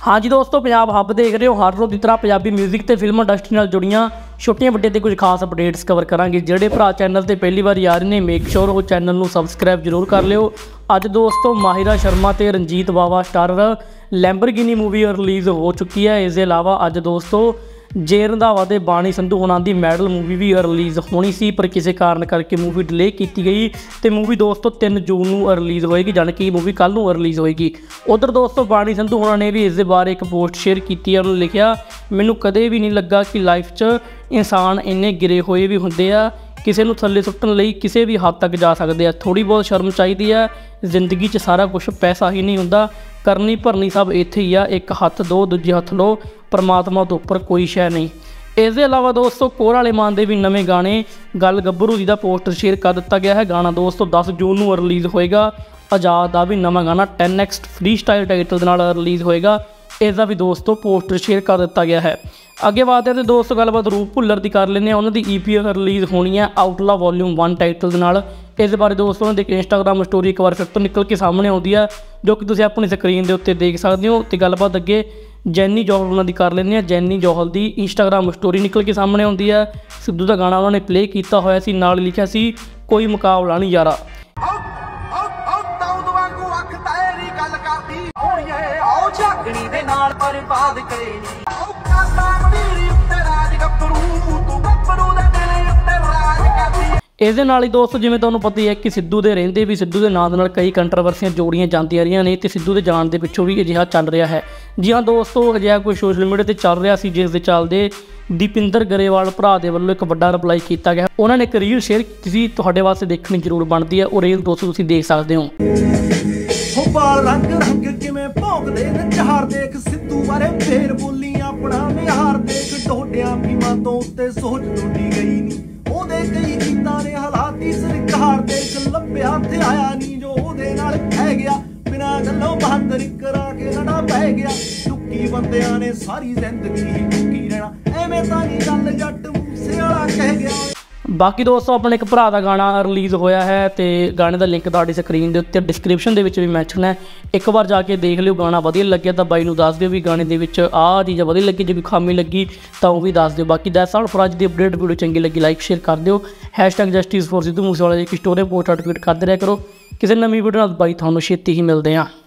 हाँ जी दोस्तों, पंजाब हब देख रहे हो। हर रोज़ की तरह पंजाबी म्यूजिक ते फिल्म इंडस्ट्री नाल जुड़ियां छोटियां वड्डियां ते कुछ खास अपडेट्स कवर करांगे। ਜਿਹੜੇ ਭਰਾ चैनल ते पहली बार आ रहे ने मेक श्योर वो चैनल ਨੂੰ सबसक्राइब जरूर कर लियो। ਅੱਜ दोस्तों माहिरा शर्मा ते Ranjit Bawa starrer Lamborghini movie release हो चुकी है। इस अलावा ਅੱਜ दोस्तों जे रंधावा ते बाणी संधू होना दी मैडल मूवी भी रिलीज़ होनी सी, पर किसी कारण करके मूवी डिले की गई तो मूवी दोस्तों 3 जून को रिलीज़ होएगी, जाने कि मूवी कल को रिलीज़ होएगी। उधर दोस्तों बाणी संधू होना ने भी इस बारे एक पोस्ट शेयर की। उन्होंने लिखा, मैनू कदे भी नहीं लगा कि लाइफ च इंसान इन्ने गिरे हुए भी होंदे आ, किसी को थले सुट्टन लई किसी भी हद तक जा सकते हैं। थोड़ी बहुत शर्म चाहिए है, जिंदगी च सारा कुछ पैसा ही नहीं होंदा, करनी भरनी सब इत्थे ही आ, एक हथ दो दूजे हथ लो, परमात्मा तो उपर कोई शै नहीं। इस अलावा दोस्तों कोर वाले मान के भी नवे गाने गल गब्बरू जी का पोस्टर शेयर कर दिता गया है। गाना दोस्तों 10 जून को रिलीज़ होएगा। आज़ाद का भी नवा गाना 10X फ्री स्टाइल टाइटल के नाल रिलीज़ होएगा। इसका भी दोस्तों पोस्टर शेयर कर दिता गया है। अगे बात है तो दोस्तों गलबात रूप भुल्लर की कर लें। उन्होंने EP रिलीज़ होनी है आउटला वॉल्यूम 1 टाइटल के नाल। इस बारे दोस्तों उन्होंने इंस्टाग्राम स्टोरी एक बार फिर तो निकल के सामने आती है, जो कि तुम अपनी स्क्रीन के उत्ते देख सकते हो। तो गलबात अगे जैनी जौहल उन्होंने कर लें। जैनी जौहल की इंस्टाग्राम स्टोरी निकल के सामने आती है। सिद्धू का गाना उन्होंने प्ले किया होया सी, नाल लिखा सी कोई मुकाबला नहीं यारा। इस नाल ही दोस्तों जिवें तुहानूं पता ही है कि सिद्धू दे रहिंदे भी सिद्धू के नाम नाल कई कंट्रोवर्सियां जोड़ियां जांदियां रहियां ने, ते सिद्धू के जाण दे पिछों भी अजिहा चल रहा है। जी हाँ दोस्तों, अजिहा कोई सोशल मीडिया ते चल रहा सी, जिस दे चलदे दीपिंदर गरेवाल भरा दे वल्लों एक वड्डा रिप्लाई किया गया। उन्होंने एक रील शेयर की सी, तुहाडे वास्ते देखनी जरूर बनती है। और रील दोस्तों तुसीं देख सकते हो। सिद्धू बारे फेर बोली अपना मिहार देख, डोडियां भीमां तो उत्ते सोच टुटी गई नी, ओदे कई गीतां ने हालाती सरकार देख, लंबे हथ आया नी जो ओदे नाल पै गया, बिना गल्लों बहादुर करा के लड़ा पै गया, टुक्की बंदियां ने सारी जिंदगी ही टुक्की रहना, एवें तां नी गल जट मूसे वाला कह गया। बाकी दोस्तों अपने एक भरा का गाना रिलीज़ होया है, तो गाने का लिंक तुहाडी स्क्रीन के उत्ते डिस्क्रिप्शन के भी मैंशन है। एक बार जाके देख लियो, गाना वधिया लग्या तो बाई नूं दस दिओ भी गाने के आ चीज़ वधिया लगी, जो भी खामी लगी तो वह भी दस दिओ। बाकी दैट्स ऑल फॉर अज की अपडेट। वीडियो चंगी लगी लाइक शेयर कर दिओ। #जस्टिस फॉर सिद्धू मूसेवाला की स्टोरी पोस्ट ट्वीट करते रहा करो। किसी नवीं वीडियो नाल बाई तुहानूं छेती ही मिलते हैं।